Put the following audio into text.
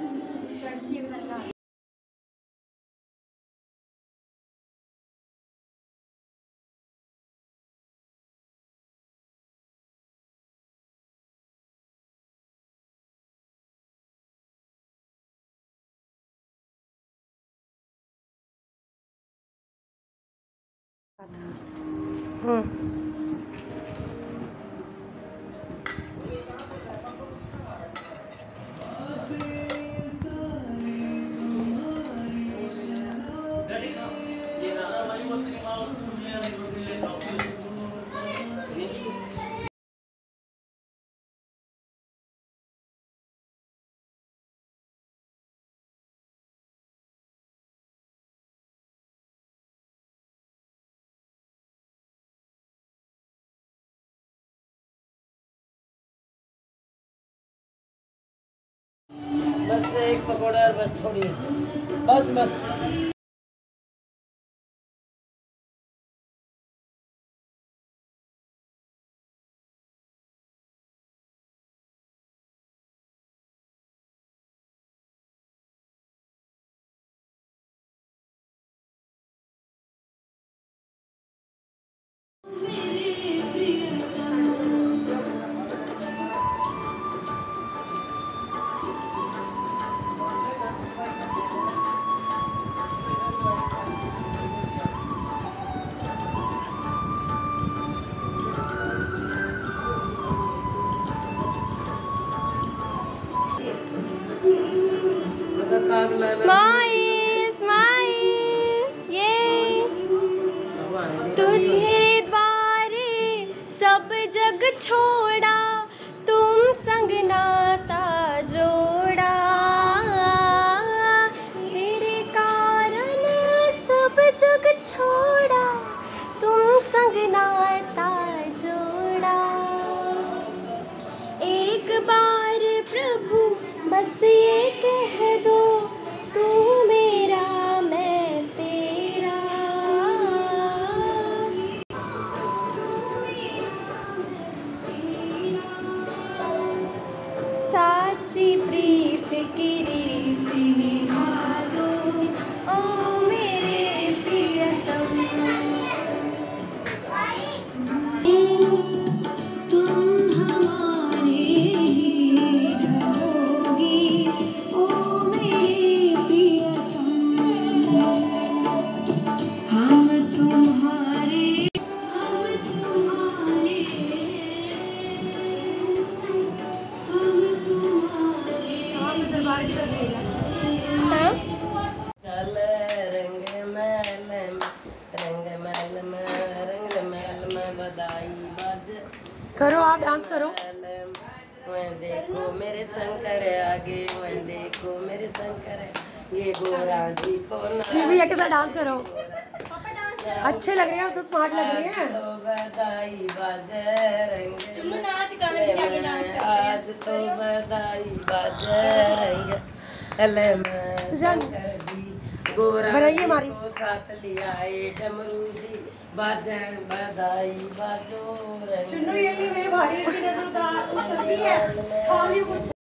बस एक पकौड़ा और बस थोड़ी बस बस। स्माइल स्माइल ये तुझे द्वारे सब जग छोड़ा, तुम संग नाता जोड़ा, तेरे कारण सब जग छोड़ा, तुम संग नाता जोड़ा। एक बार प्रभु बस ये कह दो, तू मेरा मैं तेरा। साची प्रीत की रीत निभा दो, ओ मेरे प्रियतम। तुम हमारे ही रहोगी, ओ मेरे प्रियतम। हम तुम्हारे हम तुम्हारे हाँ? चल रंग महल में बधाई बाज। करो आप डांस करो। मैं देखो मेरे शंकर आगे, मैं देखो मेरे शंकर ये गोरा जी को भैया के साथ डांस करो। अच्छे लग रहे हैं, तो स्मार्ट लग रहे हैं। तो बधाई बाजे रंग नाच गाने से आगे डांस करते हैं। आज तो बधाई बाजे रंग हले मैं शंकर जी गोरा जी को साथ लिया डमरू जी बाजे बधाई बाजो रंग। चुन्नू ये मेरे भाई की नजर उतार है, खा लियो कुछ।